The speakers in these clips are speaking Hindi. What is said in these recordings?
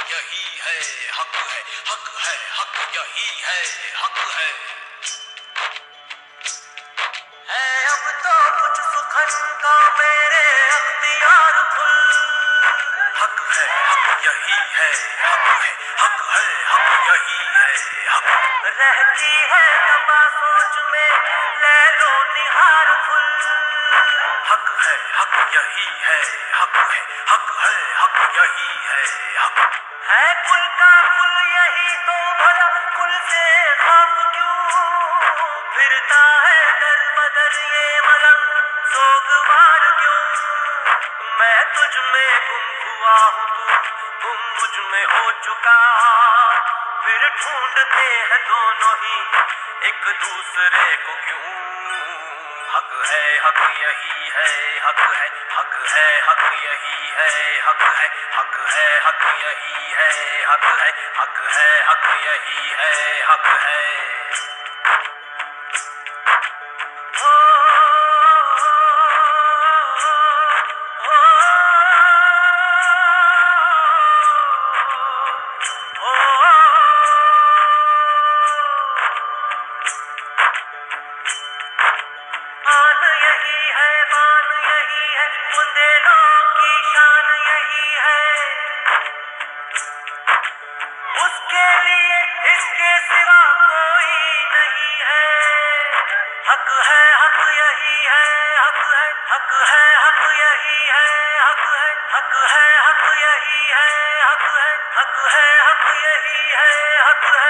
यही है, हक है, हक है, हक यही है, हक है। अब तो कुछ सुखन का मेरे अख्तियार खुल। हक है, हक यही है, हक है, हक है, हक यही है, हक। रहती है तपा सोच में ले लो निहार फुल। हक है, हक यही है, हक है, हक है, हक यही है, हक। है कुल का कुल यही तो भला कुल से खौफ क्यों फिरता है दर बदर ये मलंग सोगवार क्यों। मैं तुझ में गुम हुआ हूँ तुम मुझ में हो चुका। फिर ढूंढते हैं दोनों ही एक दूसरे को क्यों। हक है, हक यही है, हक है, हक है, हक यही है, हक है, हक है, हक यही है, हक है, हक है, हक यही है, हक है। आन यही है, बान यही है, बुंदेलों की शान यही है। उसके लिए इसके सिवा कोई नहीं है। हक है, हक यही है, हक है, हक है, हक यही है, हक है, हक है, हक यही है, हक है, हक है, हक यही है, हक है।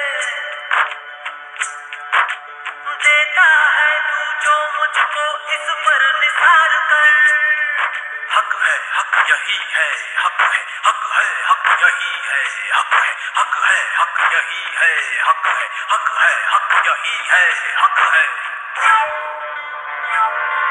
देता है तू जो मुझको इस पर निसार कर। हक है, हक यही है, हक है, हक है, हक यही है, हक है, हक है, हक यही है, हक है, हक है, हक यही है, हक है।